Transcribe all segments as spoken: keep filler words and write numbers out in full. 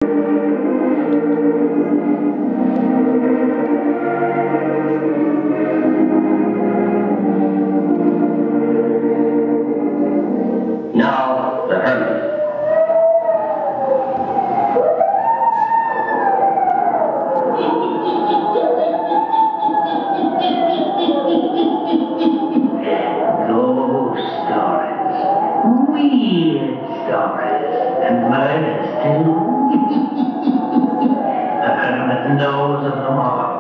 Now, the hermit. Ghost stories, weird stories, and murders too. The hermit knows of them all.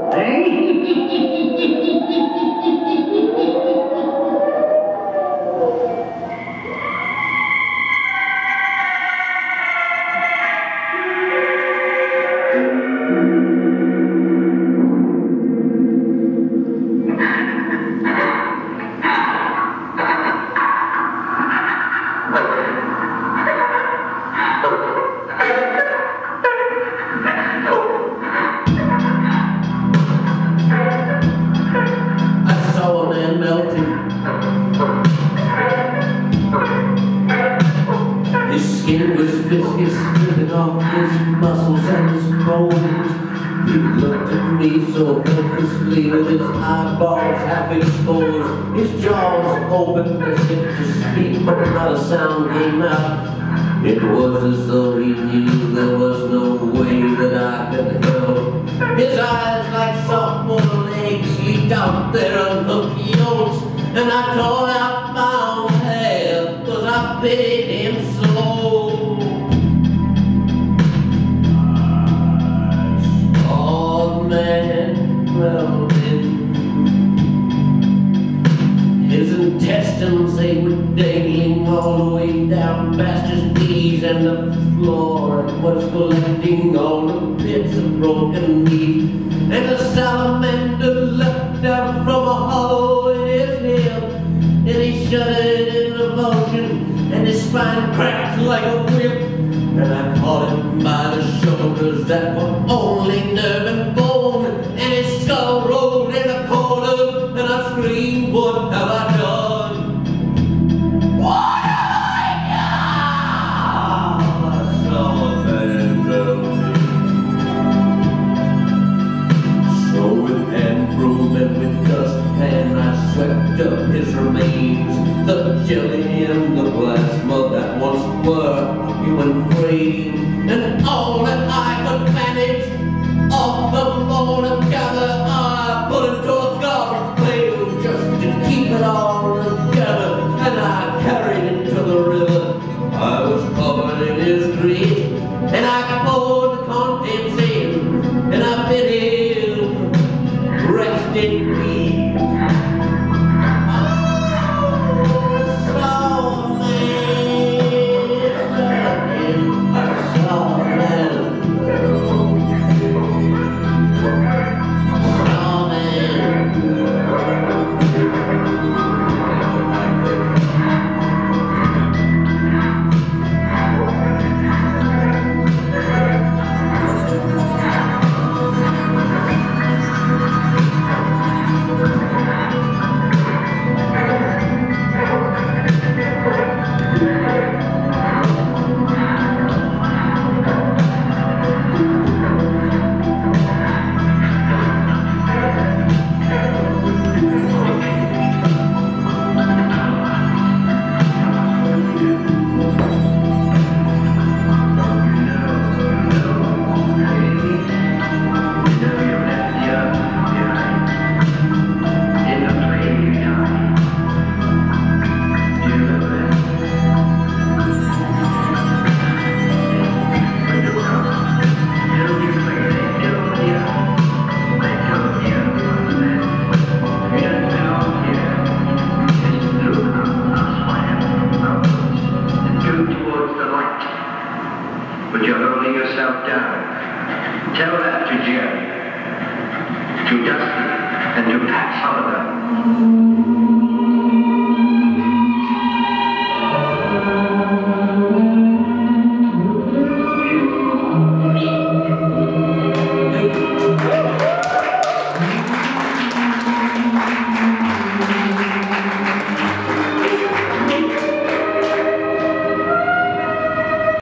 His skin was viscous, stripping off his muscles and his bones. He looked at me so helplessly with his eyeballs half exposed. His jaws opened as if to speak, but not a sound came out. It was as though he knew there was no way that I could help. His eyes like softball legs leaped out there on hooky oats, and I tore out my own hair, 'cause I pitied him so. I saw the man melting. His intestines, they were dangling all the way down past his knees, and the floor was collecting all the bits of broken meat. And the salamander leapt down from a hollow in his hip, and he shuddered in revulsion, and his spine cracked like a whip. And I caught him by the shoulders that were only nerve and bone, and his skull rolled in a corner, and I screamed, what have I done? What have I done? I saw a man melting. So with hand broom and with dust pan I swept up his remains, the jelly and the plasma that once were human frame, and all that I could manage off the floor together I put into a garbage pail just to keep it all together, and I carried it to the river. I was covered in his grease, and I poured the contents in, and I bid him rest in peace. But you're holding yourself down. Tell that to Jerry, to Dusty, and to Pat Sullivan.